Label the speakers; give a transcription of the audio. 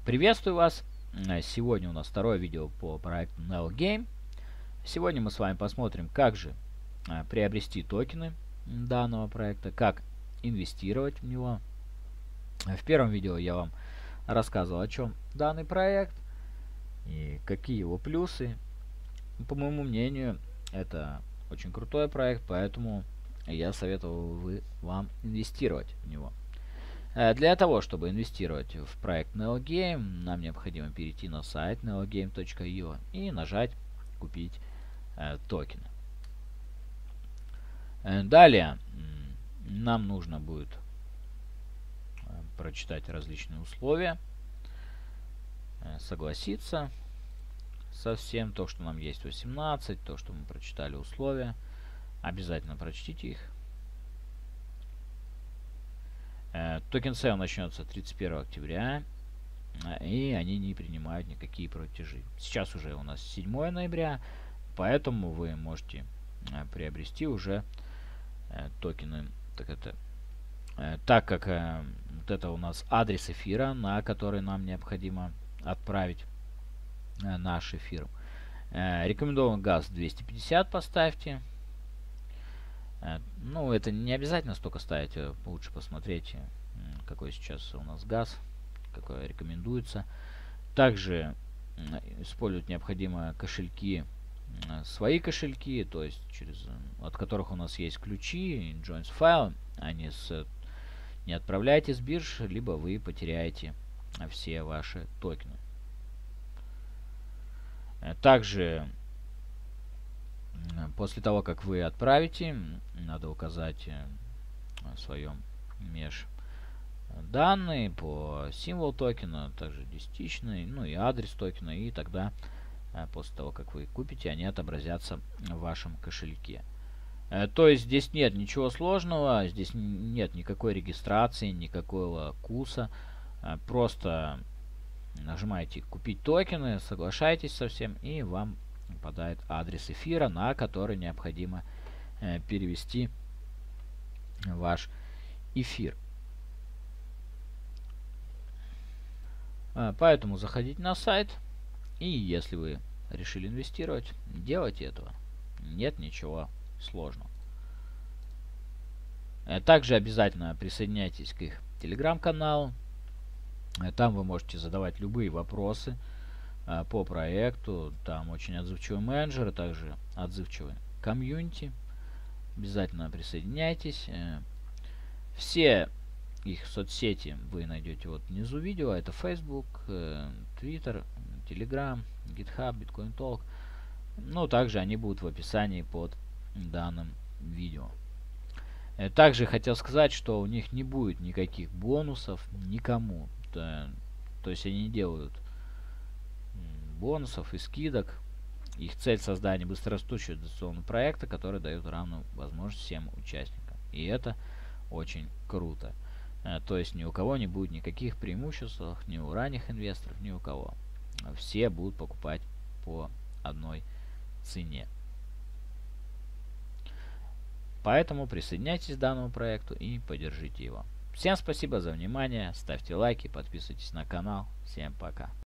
Speaker 1: Приветствую вас! Сегодня у нас второе видео по проекту NeoGame. Сегодня мы с вами посмотрим, как же приобрести токены данного проекта, как инвестировать в него. В первом видео я вам рассказывал, о чем данный проект и какие его плюсы. По моему мнению, это очень крутой проект, поэтому я советовал вам инвестировать в него. Для того, чтобы инвестировать в проект NeoGame, нам необходимо перейти на сайт neogame.io и нажать «Купить токены». Далее нам нужно будет прочитать различные условия, согласиться со всем, то, что нам есть 18, то, что мы прочитали условия. Обязательно прочтите их. Токен сейл начнется 31 октября, и они не принимают никакие платежи. Сейчас уже у нас 7 ноября, поэтому вы можете приобрести уже токены. Так как вот это у нас адрес эфира, на который нам необходимо отправить наш эфир. Рекомендован газ 250 поставьте. Ну, это не обязательно столько ставить, лучше посмотреть, какой сейчас у нас газ, какой рекомендуется. Также использовать необходимо кошельки, свои кошельки, то есть от которых у нас есть ключи, joins file, не отправляйте с бирж, либо вы потеряете все ваши токены. Также после того, как вы отправите, надо указать в своем меж данные по символу токена, также десятичный, ну и адрес токена, и тогда после того, как вы купите, они отобразятся в вашем кошельке. То есть здесь нет ничего сложного, здесь нет никакой регистрации, никакого курса. Просто нажимаете «Купить токены», соглашаетесь со всем, и вам попадает адрес эфира, на который необходимо перевести ваш эфир. Поэтому заходите на сайт, и если вы решили инвестировать, делайте этого. Нет ничего сложного. Также обязательно присоединяйтесь к их телеграм-каналу. Там вы можете задавать любые вопросы по проекту. Там очень отзывчивый менеджер, также отзывчивый комьюнити. Обязательно присоединяйтесь. Все их соцсети вы найдете вот внизу видео. Это Facebook, Twitter, Telegram, GitHub, Bitcoin Talk. Ну, также они будут в описании под данным видео. Также хотел сказать, что у них не будет никаких бонусов никому. То есть они не делают бонусов и скидок. Их цель — создание быстрорастущего инвестиционного проекта, который дает равную возможность всем участникам. И это очень круто. То есть ни у кого не будет никаких преимуществ, ни у ранних инвесторов, ни у кого. Все будут покупать по одной цене. Поэтому присоединяйтесь к данному проекту и поддержите его. Всем спасибо за внимание, ставьте лайки, подписывайтесь на канал. Всем пока.